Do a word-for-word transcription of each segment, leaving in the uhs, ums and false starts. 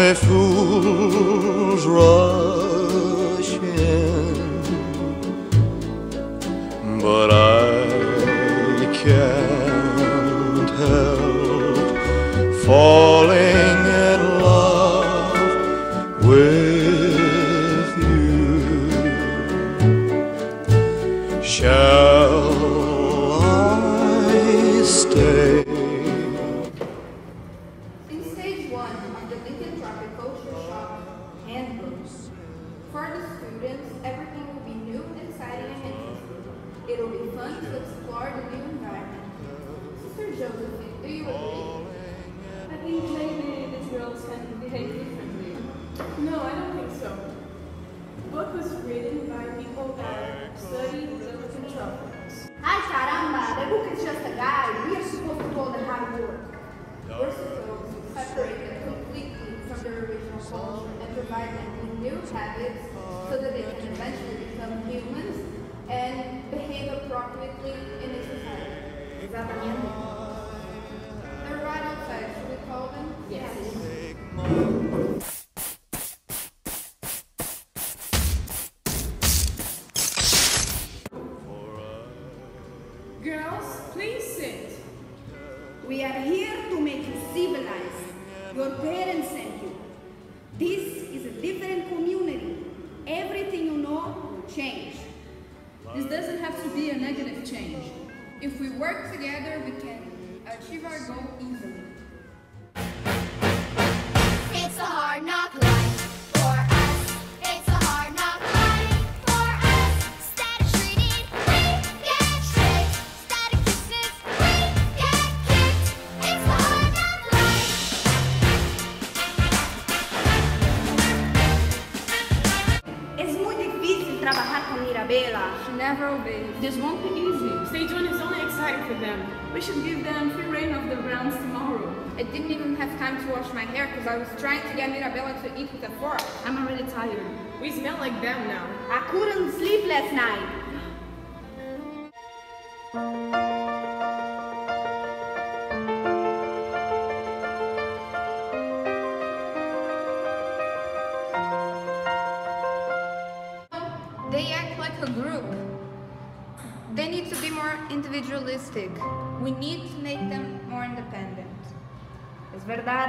Only fools rush in, but I can't help falling in love with you. Shall I stay? In stage one of the Lincoln Tropic Culture Shock handbooks, for the students, everything will be new, exciting, and interesting. It will be fun to explore the new environment. Sister Josephine, do you agree? I think maybe these girls can behave differently. No, I don't think so. The book was written by people that study the Lincoln Tropics. Ay, caramba, the book is just a guide. We are supposed to do all the hard work. We're supposed to separate them completely from their original culture and provide them with new habits so that they can eventually become humans and behave appropriately in a society. Exatamente. They're right outside. Should we call them? Yes. Girls, please sit. We are here to make you civilized. Your parents sent you. This is a different community. Everything you know will change. This doesn't have to be a negative change. If we work together, we can achieve our goal easily. It's a hard knock life for us. It's a hard knock life for us. Static treated, we get tricked. Static kisses, we get kicked. It's a hard knock life. Es muy difícil trabajar con Mirabela. She never obeys. This won't be easy. Stage one is only exciting for them. We should give them free reign of the grounds tomorrow. I didn't even have time to wash my hair because I was trying to get Mirabella to eat with a fork. I'm already tired. We smell like them now. I couldn't sleep last night. They act like a group. They need to be more individualistic. We need to make them more independent. Es verdad.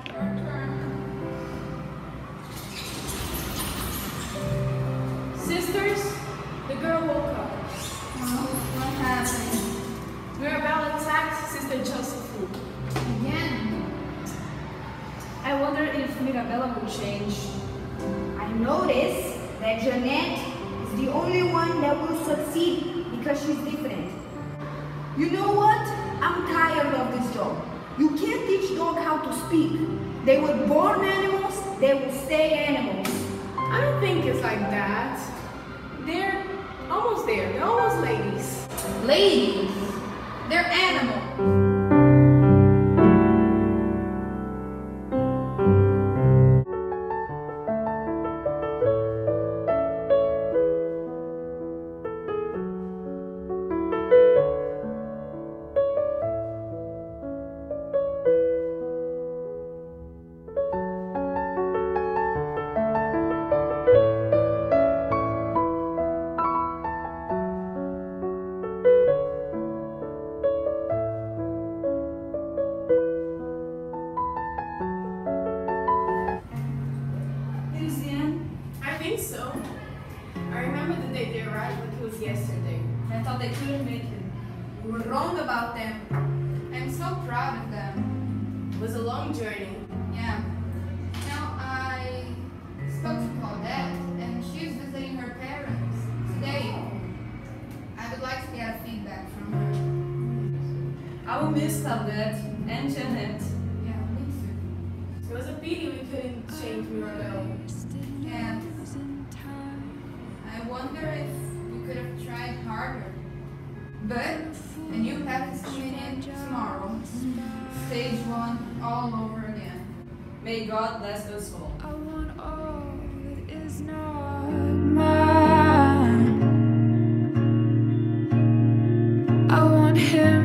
Sisters, the girl woke up. What happened? Mirabelle attacked Sister Josephine. Again? I wonder if Mirabella will change. I notice that Jeanette is the only one that will succeed because she's different. You know what? I'm tired of this job. You can't teach dogs how to speak. They were born animals, they will stay animals. I don't think it's like that. They're almost there. They're almost ladies. Ladies, they're animals. It is the end. I think so. I remember the day they arrived like it was yesterday. I thought they couldn't make it. We were wrong about them. I'm so proud of them. It was a long journey. Yeah. Now I spoke to Claudette and she's visiting her parents today. I would like to get feedback from her. I will miss Claudette and Jeanette. Yeah, me too. It was a pity we couldn't change Mirabelle. Yeah. I wonder if we could have tried harder. But a new path is coming in tomorrow. Stage one all over again. May God bless us all. I want all that is not mine. I want him.